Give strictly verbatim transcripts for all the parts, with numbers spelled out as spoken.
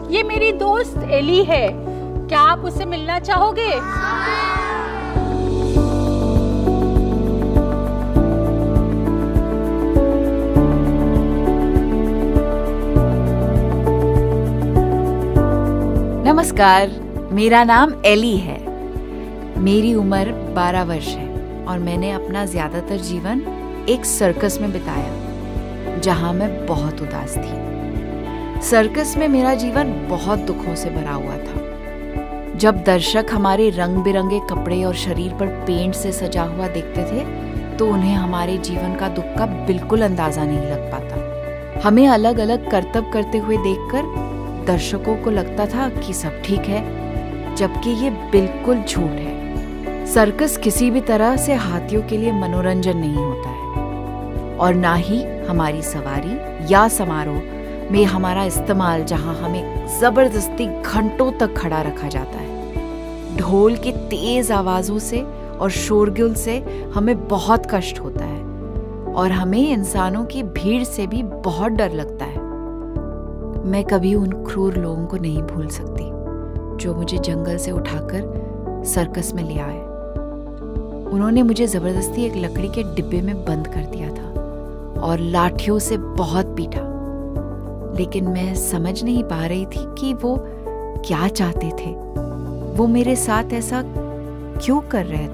ये मेरी दोस्त एली है। क्या आप उससे मिलना चाहोगे? नमस्कार, मेरा नाम एली है। मेरी उम्र बारह वर्ष है और मैंने अपना ज्यादातर जीवन एक सर्कस में बिताया, जहां मैं बहुत उदास थी। सर्कस में मेरा जीवन बहुत दुखों से भरा हुआ था। जब दर्शक हमारे रंग बिरंगे कपड़े और शरीर पर पेंट से सजा हुआ देखते थे, तो उन्हें हमारे जीवन का दुख का बिल्कुल अंदाजा नहीं लग पाता। हमें अलग अलग करतब करते हुए देखकर दर्शकों को लगता था कि सब ठीक है, जबकि ये बिल्कुल झूठ है। सर्कस किसी भी तरह से हाथियों के लिए मनोरंजन नहीं होता है, और ना ही हमारी सवारी या समारोह में हमारा इस्तेमाल, जहां हमें जबरदस्ती घंटों तक खड़ा रखा जाता है। ढोल की तेज आवाजों से और शोरगुल से हमें बहुत कष्ट होता है, और हमें इंसानों की भीड़ से भी बहुत डर लगता है। मैं कभी उन क्रूर लोगों को नहीं भूल सकती जो मुझे जंगल से उठाकर सर्कस में ले आए। उन्होंने मुझे जबरदस्ती एक लकड़ी के डिब्बे में बंद कर दिया था और लाठियों से बहुत पीटा, लेकिन मैं समझ नहीं पा रही थी कि वो क्या चाहते थे। वो मेरे साथ ऐसा क्यों कर रहे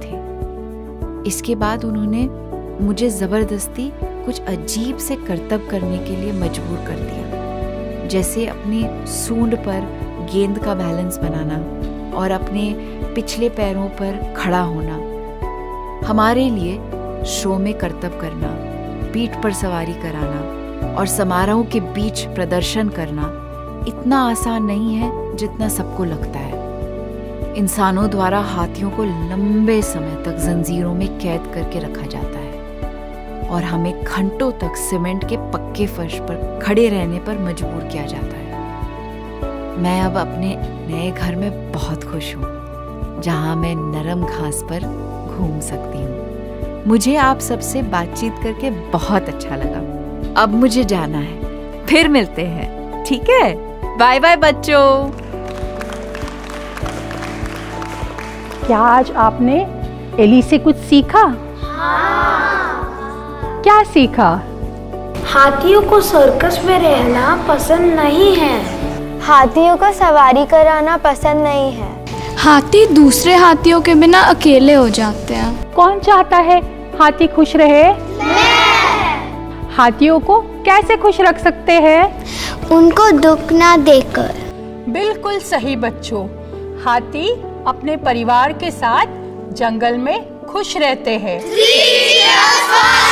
थे। इसके बाद उन्होंने मुझे जबरदस्ती कुछ अजीब से करतब करने के लिए मजबूर कर दिया, जैसे अपनी सूंड पर गेंद का बैलेंस बनाना और अपने पिछले पैरों पर खड़ा होना। हमारे लिए शो में करतब करना, पीठ पर सवारी कराना और समारोह के बीच प्रदर्शन करना इतना आसान नहीं है जितना सबको लगता है। इंसानों द्वारा हाथियों को लंबे समय तक जंजीरों में कैद करके रखा जाता है और हमें घंटों तक सीमेंट के पक्के फर्श पर खड़े रहने पर मजबूर किया जाता है। मैं अब अपने नए घर में बहुत खुश हूँ, जहाँ मैं नरम घास पर घूम सकती हूँ। मुझे आप सबसे बातचीत करके बहुत अच्छा लगा। अब मुझे जाना है, फिर मिलते हैं, ठीक है? बाय बाय बच्चों। क्या आज आपने एली से कुछ सीखा? हाँ। क्या सीखा? हाथियों को सर्कस में रहना पसंद नहीं है। हाथियों को सवारी कराना पसंद नहीं है। हाथी दूसरे हाथियों के बिना अकेले हो जाते हैं। कौन चाहता है हाथी खुश रहे? मैं। हाथियों को कैसे खुश रख सकते हैं? उनको दुख ना देकर। बिल्कुल सही बच्चों। हाथी अपने परिवार के साथ जंगल में खुश रहते हैं।